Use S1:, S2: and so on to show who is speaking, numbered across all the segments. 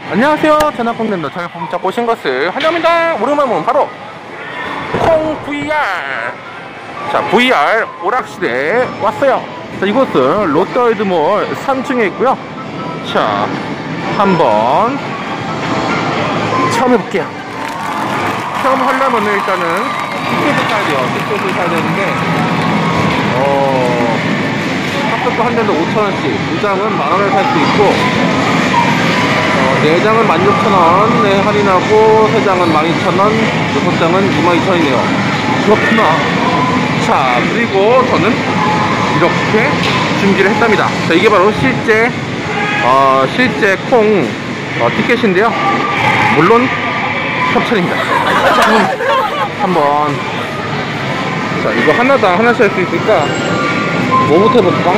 S1: 안녕하세요. 전화콩랜더 전화품 잡고 오신 것을 환영합니다. 오랜만에 바로 콩 VR. 자, VR 오락실에 왔어요. 자, 이곳은 롯데월드몰 3층에 있고요. 자, 한번 처음 해볼게요. 처음 하려면 일단은 티켓을 사야 돼요. 티켓을 사야 되는데 합격도 한 대도 5,000원씩, 2장은 만원에 살 수 있고, 4장은 16,000원 네, 할인하고 3장은 12,000원, 6장은 22,000원이네요. 그렇구나. 자, 그리고 저는 이렇게 준비를 했답니다. 자, 이게 바로 실제 콩 티켓인데요. 물론 협찬입니다. 자, 그럼 한번, 자, 이거 하나당 하나씩 할 수 있으니까 뭐부터 해볼까?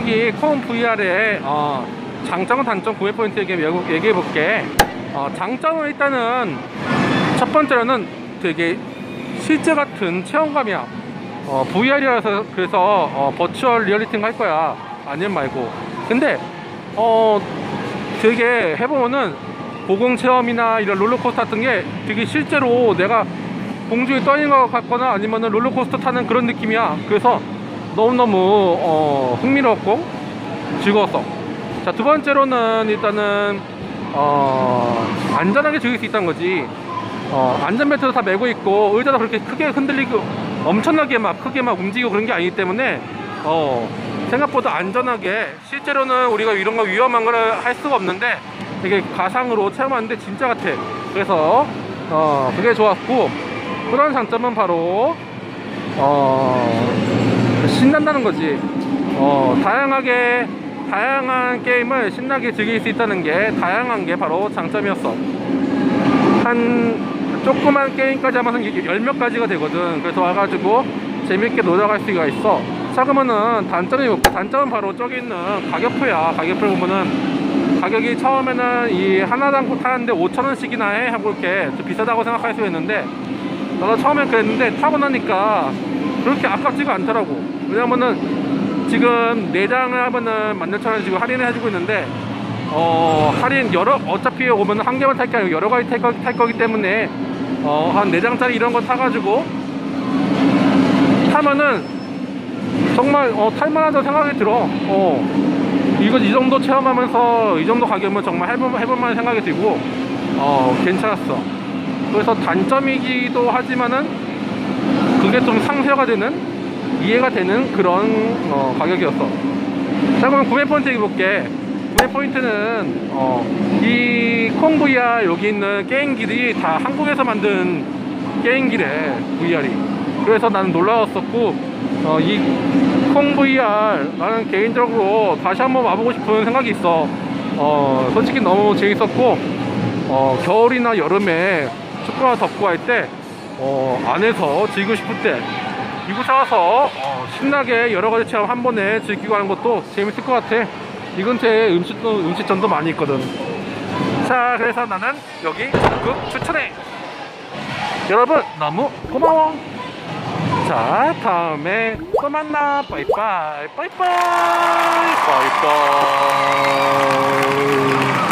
S1: 여기 콩 VR의 장점, 단점, 구매 포인트 얘기해 볼게. 장점은 일단은 첫 번째로는 되게 실제 같은 체험감이야. VR이라서 그래서 버추얼 리얼리티인가 할 거야. 아니면 말고. 근데 되게 해보면은 고공 체험이나 이런 롤러코스터 같은 게 되게 실제로 내가 공중에 떠 있는 것 같거나 아니면은 롤러코스터 타는 그런 느낌이야. 그래서 너무너무 흥미로웠고 즐거웠어. 자, 두 번째로는 일단은 안전하게 즐길 수 있다는 거지. 안전벨트도 다 매고 있고 의자도 그렇게 크게 흔들리고 엄청나게 막 크게 막 움직이고 그런 게 아니기 때문에 생각보다 안전하게, 실제로는 우리가 이런 거 위험한 거를 할 수가 없는데 되게 가상으로 체험하는데 진짜 같아. 그래서 그게 좋았고, 그런 장점은 바로 신난다는 거지. 다양한 게임을 신나게 즐길 수 있다는 게, 다양한 게 바로 장점이었어. 한 조그만 게임까지 하면 한 10몇 가지가 되거든. 그래서 와가지고 재밌게 놀아갈 수가 있어. 자, 그러면은 단점이 뭐고, 단점은 바로 저기 있는 가격표야. 가격표 보면은 가격이 처음에는 이 하나당 타는데 5,000원씩이나 해 하고 이렇게 좀 비싸다고 생각할 수 있는데, 나도 처음엔 그랬는데 타고 나니까 그렇게 아깝지가 않더라고. 왜냐면은 지금 4장을 하면은 11,000원 지금 할인을 해주고 있는데, 할인 어차피 오면은 한 개만 탈 게 아니고 여러 가지 탈 거기 때문에 한 4장짜리 이런 거 타가지고 타면은 정말 탈만하다고 생각이 들어. 이거 이 정도 체험하면서 이 정도 가격이면 정말 해볼만한 생각이 들고 괜찮았어. 그래서 단점이기도 하지만은 그게 좀 상쇄가 되는, 이해가 되는 그런 가격이었어. 자, 그럼 구매 포인트 얘기해볼게. 구매 포인트는 이 콩 VR 여기 있는 게임기들이 다 한국에서 만든 게임기래, VR이. 그래서 나는 놀라웠었고, 이 콩 VR 나는 개인적으로 다시 한번 와보고 싶은 생각이 있어. 솔직히 너무 재밌었고, 겨울이나 여름에 춥거나 덥고 할 때 안에서 즐기고 싶을 때 이곳에 와서 신나게 여러가지 체험 한 번에 즐기고 하는 것도 재밌을 것 같아. 이 근처에 음식점도 많이 있거든. 자, 그래서 나는 여기 적극 추천해. 여러분 너무 고마워. 자, 다음에 또 만나. 빠이빠이 빠이빠이 빠이빠이.